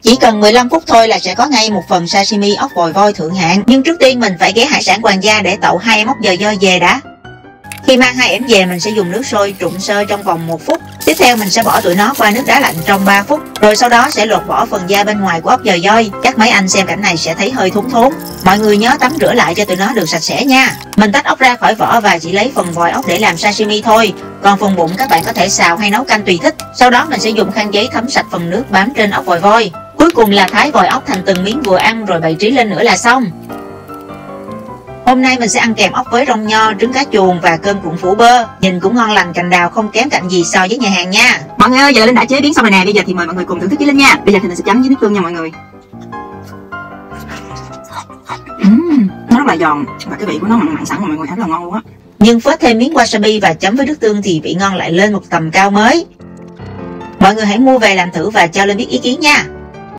Chỉ cần 15 phút thôi là sẽ có ngay một phần sashimi ốc vòi voi thượng hạng. Nhưng trước tiên mình phải ghé hải sản Hoàng Gia để tậu 2 em ốc dời dơi về đã. Khi mang 2 em về mình sẽ dùng nước sôi trụng sơ trong vòng 1 phút. Tiếp theo mình sẽ bỏ tụi nó qua nước đá lạnh trong 3 phút. Rồi sau đó sẽ lột bỏ phần da bên ngoài của ốc dời dơi. Chắc mấy anh xem cảnh này sẽ thấy hơi thốn thốn. Mọi người nhớ tắm rửa lại cho tụi nó được sạch sẽ nha. Mình tách ốc ra khỏi vỏ và chỉ lấy phần vòi ốc để làm sashimi thôi. Còn phần bụng các bạn có thể xào hay nấu canh tùy thích. Sau đó mình sẽ dùng khăn giấy thấm sạch phần nước bám trên ốc vòi voi. Cuối cùng là thái vòi ốc thành từng miếng vừa ăn rồi bày trí lên nữa là xong. Hôm nay mình sẽ ăn kèm ốc với rong nho, trứng cá chuồn và cơm cuộn phủ bơ. Nhìn cũng ngon lành cành đào, không kém cạnh gì so với nhà hàng nha. Mọi người ơi, giờ Linh đã chế biến xong rồi nè. Bây giờ thì mời mọi người cùng thưởng thức với Linh nha. Bây giờ thì mình sẽ chấm với nước tương nha mọi người. Nó rất là giòn và cái vị của nó mặn mặn sẵn mà mọi người thấy rất là ngon luôn á. Nhưng phết thêm miếng wasabi và chấm với nước tương thì vị ngon lại lên một tầm cao mới. Mọi người hãy mua về làm thử và cho Linh biết ý kiến nha.